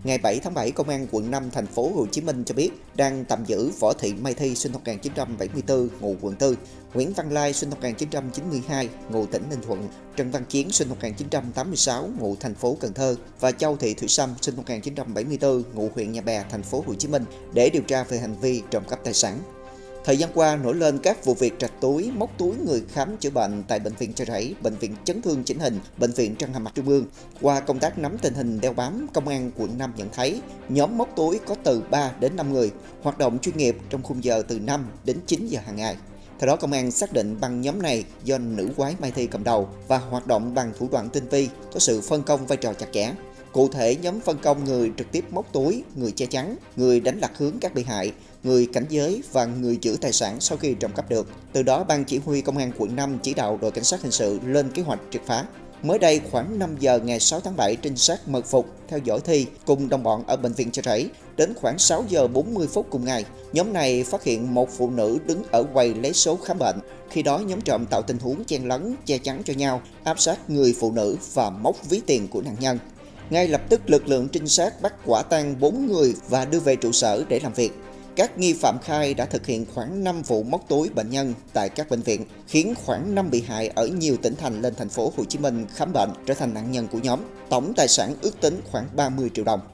Ngày 7 tháng 7, Công an quận 5 thành phố Hồ Chí Minh cho biết đang tạm giữ Võ Thị Mai Thi sinh năm 1974, ngụ quận 4, Nguyễn Văn Lai sinh năm 1992, ngụ tỉnh Ninh Thuận, Trần Văn Chiến sinh năm 1986, ngụ thành phố Cần Thơ và Châu Thị Thủy Sâm sinh năm 1974, ngụ huyện Nhà Bè, thành phố Hồ Chí Minh để điều tra về hành vi trộm cắp tài sản. Thời gian qua, nổi lên các vụ việc trạch túi, móc túi người khám chữa bệnh tại Bệnh viện Chợ Rẫy, Bệnh viện Chấn thương chỉnh hình, Bệnh viện Răng hàm mặt Trung ương. Qua công tác nắm tình hình đeo bám, Công an quận 5 nhận thấy nhóm móc túi có từ 3 đến 5 người, hoạt động chuyên nghiệp trong khung giờ từ 5 đến 9 giờ hàng ngày. Theo đó, công an xác định băng nhóm này do nữ quái Mai Thi cầm đầu và hoạt động bằng thủ đoạn tinh vi, có sự phân công vai trò chặt chẽ. Cụ thể, nhóm phân công người trực tiếp móc túi, người che chắn, người đánh lạc hướng các bị hại, người cảnh giới và người giữ tài sản sau khi trộm cắp được. Từ đó, Ban Chỉ huy Công an quận 5 chỉ đạo đội cảnh sát hình sự lên kế hoạch triệt phá. Mới đây, khoảng 5 giờ ngày 6 tháng 7, trinh sát mật phục theo dõi Thi cùng đồng bọn ở Bệnh viện Chợ Rẫy. Đến khoảng 6 giờ 40 phút cùng ngày, nhóm này phát hiện một phụ nữ đứng ở quầy lấy số khám bệnh. Khi đó, nhóm trộm tạo tình huống chen lấn, che chắn cho nhau, áp sát người phụ nữ và móc ví tiền của nạn nhân. Ngay lập tức, lực lượng trinh sát bắt quả tang 4 người và đưa về trụ sở để làm việc. Các nghi phạm khai đã thực hiện khoảng 5 vụ móc túi bệnh nhân tại các bệnh viện, khiến khoảng 5 bị hại ở nhiều tỉnh thành lên thành phố Hồ Chí Minh khám bệnh trở thành nạn nhân của nhóm. Tổng tài sản ước tính khoảng 30 triệu đồng.